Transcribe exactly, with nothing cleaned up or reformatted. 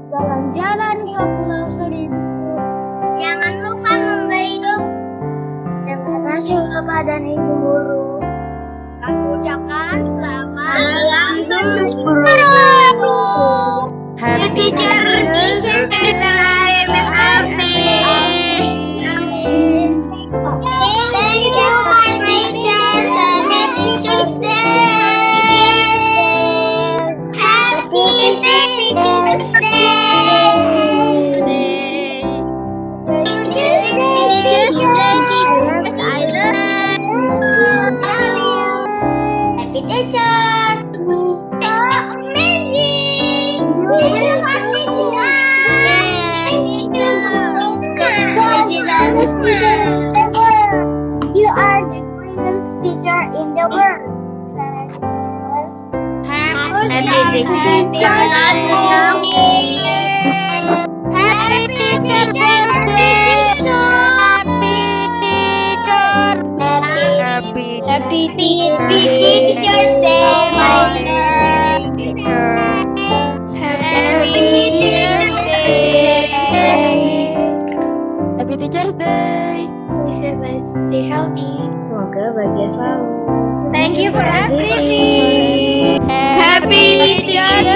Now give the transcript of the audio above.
jalan-jalan ke Pulau Seribu. Jangan lupa memberi hidup. Terima kasih kepada ibu guru. Kami ucapkan selamat Selamat berguru. Happy Teacher's Day, Miss Afi. Thank you, my teachers. Happy Teacher's Day. Happy Teacher's Day. Teacher's Day, Teacher's Day, Teachers, I love you. Happy Teacher. So amazing. Teacher, You are the greatest teacher in the world. Happy Teacher's Day. Happy Teacher's Day. Happy Teacher's Day. Happy Teacher's Day. Happy Teacher's Day. Please stay healthy. Semoga bahagia selalu. Thank you for everything. Happy Teacher's